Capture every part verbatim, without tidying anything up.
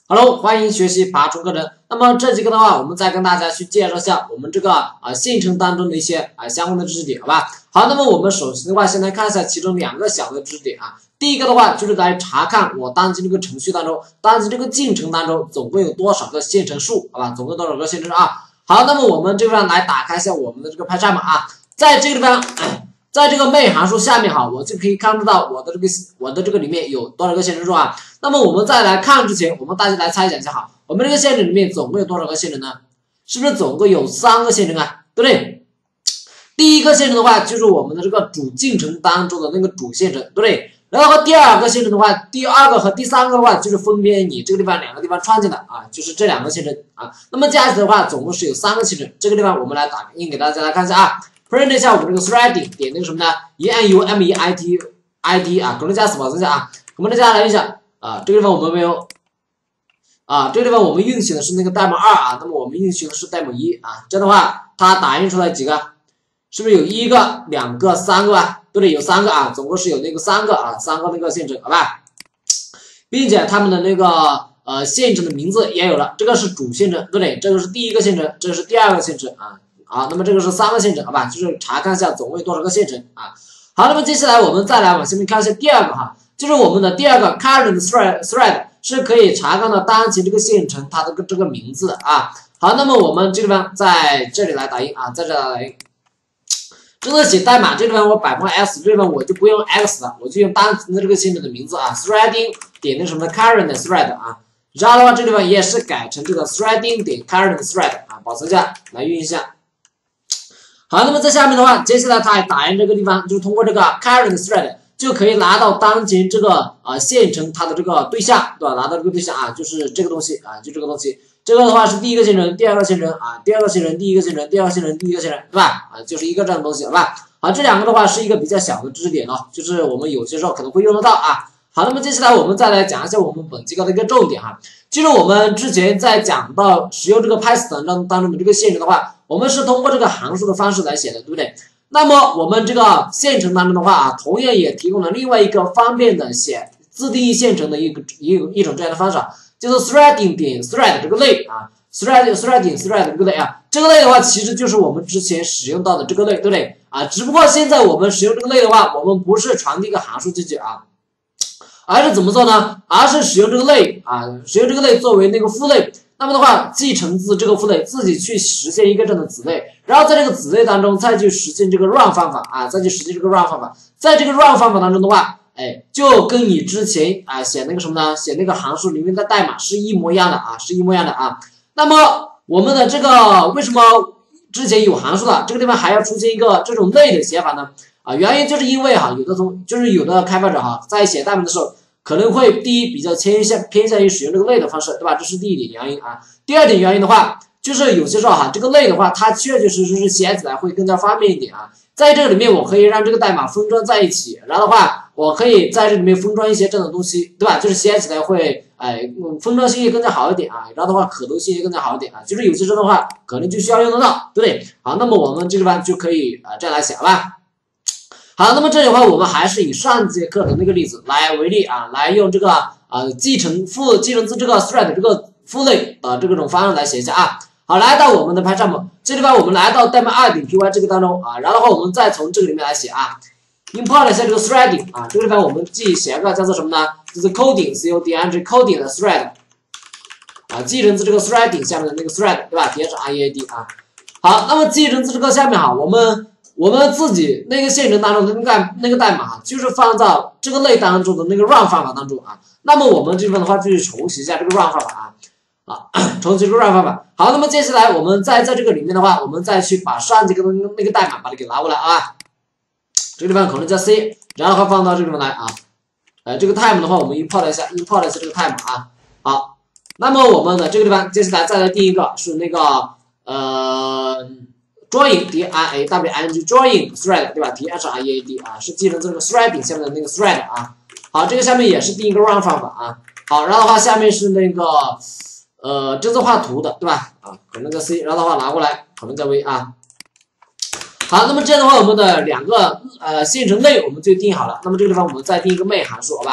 Hello， 欢迎学习爬虫课程。那么这节课的话，我们再跟大家去介绍一下我们这个啊线程当中的一些啊相关的知识点，好吧？好，那么我们首先的话，先来看一下其中两个小的知识点啊。第一个的话，就是来查看我当前这个程序当中，当前这个进程当中总共有多少个线程数，好吧？总共多少个线程啊？好，那么我们这个地方来打开一下我们的这个 PyCharm 啊，在这个地方。在这个main函数下面哈，我就可以看到我的这个我的这个里面有多少个线程数啊？那么我们在来看之前，我们大家来猜想一下哈，我们这个线程里面总共有多少个线程呢？是不是总共有三个线程啊？对不对？第一个线程的话，就是我们的这个主进程当中的那个主线程，对不对？然后第二个线程的话，第二个和第三个的话，就是分别你这个地方两个地方串进的啊，就是这两个线程啊。那么加起来的话，总共是有三个线程。这个地方我们来打印给大家来看一下啊。print 一下我们这个 threading 点那个什么呢 ？e n u m e i t i d 啊，可能加死保存一下啊。我们大家来一下啊，这个地方我们没有啊，这个地方我们运行的是那个代码二啊，那么我们运行的是代码一啊。这样的话，它打印出来几个？是不是有一个、两个、三个啊？对不对？有三个啊，总共是有那个三个啊，三个那个线程，好吧？并且它们的那个呃线程的名字也有了，这个是主线程，对不对？这个是第一个线程，这是第二个线程啊。好，那么这个是三个线程，好吧？就是查看一下总共有多少个线程啊。好，那么接下来我们再来往下面看一下第二个哈，就是我们的第二个 current thread thread 是可以查看到当前这个线程它的这个名字的啊。好，那么我们这个地方在这里来打印啊，在这里来打印。这个写代码这个地方我百分 s， 这地方我就不用 x 了，我就用当前的这个线程的名字啊 ，threading 点那什么 current thread 啊。然后的话，这地方也是改成这个 threading 点 current thread 啊，保存一下，来运行一下。好，那么在下面的话，接下来它还打印这个地方，就是通过这个 current thread 就可以拿到当前这个啊、呃、线程它的这个对象，对吧？拿到这个对象啊，就是这个东西啊，就这个东西。这个的话是第一个线程，第二个线程啊，第二个线程，第一个线程，第二个线程，第一个线程，对吧？啊，就是一个这样的东西，好吧？好，这两个的话是一个比较小的知识点哦，就是我们有些时候可能会用得到啊。好，那么接下来我们再来讲一下我们本节课的一个重点哈，就是我们之前在讲到使用这个 Python 当当中的这个线程的话，我们是通过这个函数的方式来写的，对不对？那么我们这个线程当中的话啊，同样也提供了另外一个方便的写自定义线程的一个一一种这样的方式，就是 threading 点 thread 这个类啊 ，thread threading thread 这个类啊，这个类的话其实就是我们之前使用到的这个类，对不对？啊，只不过现在我们使用这个类的话，我们不是传递一个函数进去啊。而是怎么做呢？而是使用这个类啊，使用这个类作为那个父类。那么的话，继承自这个父类，自己去实现一个这样的子类，然后在这个子类当中再去实现这个 run 方法啊，再去实现这个 run 方法。在这个 run 方法当中的话，哎，就跟你之前啊写那个什么呢？写那个函数里面的代码是一模一样的啊，是一模一样的啊。那么我们的这个为什么之前有函数了，这个地方还要出现一个这种类的写法呢？啊，原因就是因为哈，有的从就是有的开发者哈，在写代码的时候，可能会第一比较偏向偏向于使用这个类的方式，对吧？这是第一点原因啊。第二点原因的话，就是有些时候哈，这个类的话，它确确实实是写起来会更加方便一点啊。在这个里面，我可以让这个代码封装在一起，然后的话，我可以在这里面封装一些这种东西，对吧？就是写起来会哎，封装性也更加好一点啊，然后的话可读性也更加好一点啊。就是有些时候的话，可能就需要用得到，对不对？好，那么我们这个地方就可以啊这样来写，好吧？好，那么这里的话，我们还是以上节课的那个例子来为例啊，来用这个呃继承父继承自这个 thread 这个父类的这个种方式来写一下啊。好，来到我们的 PyCharm 这地方，我们来到代码二点 py 这个当中啊，然后的话，我们再从这个里面来写啊 ，import 一下这个 threading 啊，这个地方我们既写一个叫做什么呢？就是 coding c o d n g coding 的 thread 啊，继承自这个 threading 下面的那个 thread 对吧？叠是 r e a d 啊。好，那么继承自这个下面哈，我们。我们自己那个线程当中的那个那个代码，就是放到这个类当中的那个 run 方法当中啊。那么我们这边的话，就去重启一下这个 run 方法啊，啊，重启这个 run 方法。好，那么接下来我们再在这个里面的话，我们再去把上节课的那个代码把它给拿过来啊。这个地方可能加 C， 然后放到这个地方来啊。呃，这个 time 的话，我们 import 一下 ，import 一下这个 time 啊。好，那么我们的这个地方，接下来再来第一个是那个呃。join 点 r a w i n g join thread 对吧 ？t h r e a d 啊，是继承这个 threading 下面的那个 thread 啊。好，这个下面也是第一个 run 方法啊。好，然后的话下面是那个呃真字画图的对吧？啊，可能在 C， 然后的话拿过来，可能在 V 啊。好，那么这样的话，我们的两个呃线程类我们就定好了。那么这个地方我们再定一个 main 函数，好吧？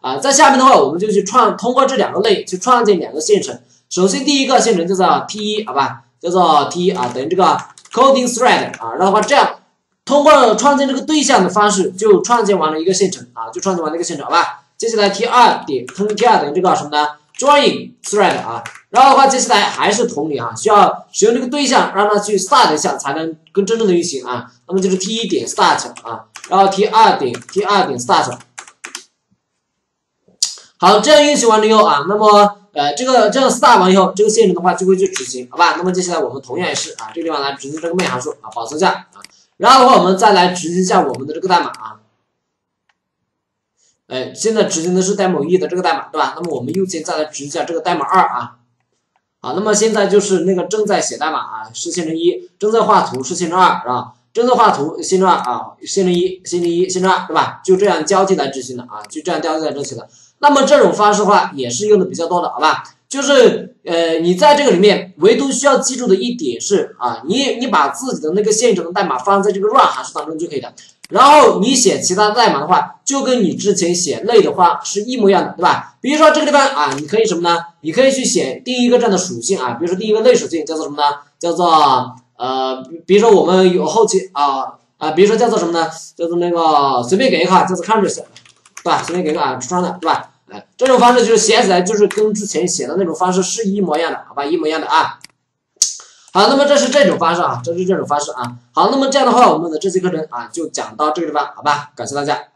啊，在下面的话，我们就去创通过这两个类去创建两个线程。首先第一个线程叫做 T 一，好吧，叫做 T 一啊，等于这个 coding thread 啊，然后的话这样通过创建这个对象的方式就创建完了一个线程啊，就创建完了一个线程，好吧。接下来 T 二点 T 二等于这个什么呢 ？join thread 啊，然后的话接下来还是同理啊，需要使用这个对象让它去 start 一下才能跟真正的运行啊，那么就是 T 一点 start 啊，然后 T 二点 T 二点 start。好，这样运行完了以后啊，那么呃这个这样 start 完以后，这个线程的话就会去执行，好吧？那么接下来我们同样也是啊，这个地方来执行这个 main 函数啊，保存下啊，然后的话我们再来执行一下我们的这个代码啊。哎，现在执行的是 demo 一的这个代码，对吧？那么我们右键再来执行一下这个代码二啊。好，那么现在就是那个正在写代码啊，是线程一；正在画图是线程二，是吧？正在画图线程二啊，线程一、线程一、线程二，对吧？就这样交替来执行的啊，就这样交替来执行的。那么这种方式的话也是用的比较多的，好吧？就是呃，你在这个里面唯独需要记住的一点是啊，你你把自己的那个线程的代码放在这个 run 函数当中就可以的。然后你写其他代码的话，就跟你之前写类的话是一模一样的，对吧？比如说这个地方啊，你可以什么呢？你可以去写定一个这样的属性啊，比如说定一个类属性叫做什么呢？叫做呃，比如说我们有后期啊啊，比如说叫做什么呢？叫做那个随便给一个叫做 country， 对吧？随便给一个啊，装的，对吧？哎，这种方式就是写起来就是跟之前写的那种方式是一模一样的，好吧？一模一样的啊。好，那么这是这种方式啊，这是这种方式啊。好，那么这样的话，我们的这期课程啊就讲到这个地方，好吧？感谢大家。